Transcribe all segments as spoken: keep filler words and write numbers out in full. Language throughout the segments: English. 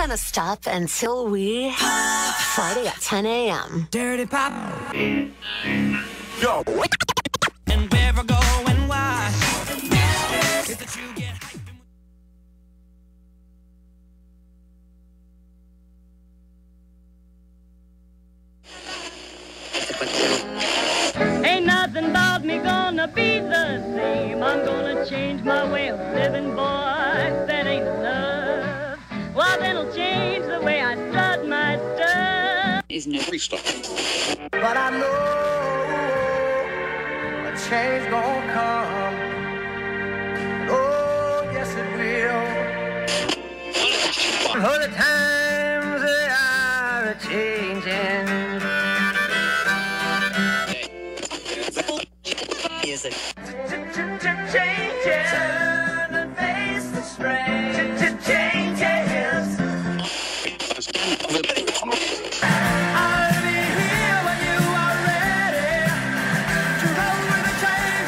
gonna stop until we pop. Friday at ten a m Dirty pop. Yo. And where I go and why. Is that you get hyped. Ain't nothing about me gonna be the same. I'm gonna change my way of living, boy. That ain't enough. Well, then I'll change the way I strut my stuff. Isn't it free stuff? But I know a change gonna come. Oh, yes it will. For the times they are a-changing. Music. Changes. Turn and face the strain. Changes. I'll be here when you are ready to roll with the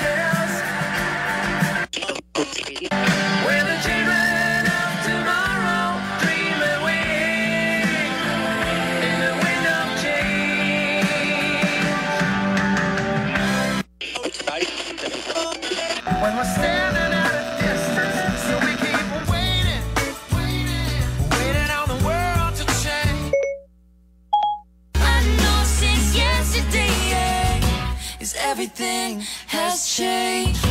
changes. We're the children of tomorrow, dream away in the wind of change. When we're standing at a distance, so we keep waiting, waiting, waiting on the world to change. I know since yesterday, yeah, is everything has changed.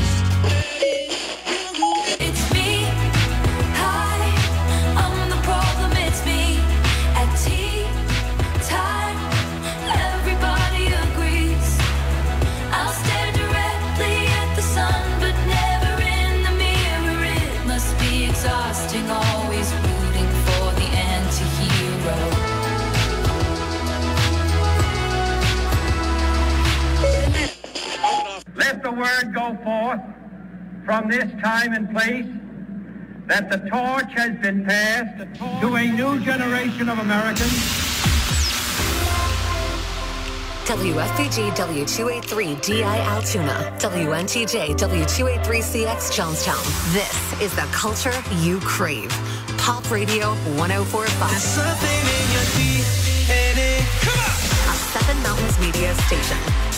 It's me, hi, I'm the problem, it's me. At tea time, everybody agrees. I'll stare directly at the sun, but never in the mirror. It must be exhausting, always rooting for the anti-hero. Let the word go forth from this time and place that the torch has been passed to a new generation of Americans. W F B G W two eighty-three D I Altoona, W N T J W two eighty-three C X Johnstown. This is the culture you crave. Pop Radio one oh four point five. There's something in your D N A. Come on! A Seven Mountains Media station.